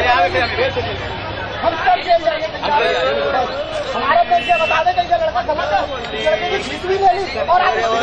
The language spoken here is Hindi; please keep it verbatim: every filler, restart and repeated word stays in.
हम सब जेल जाएंगे। हमारे पेट से बता दें कि लड़का समझ लड़के की फीस भी ले ली और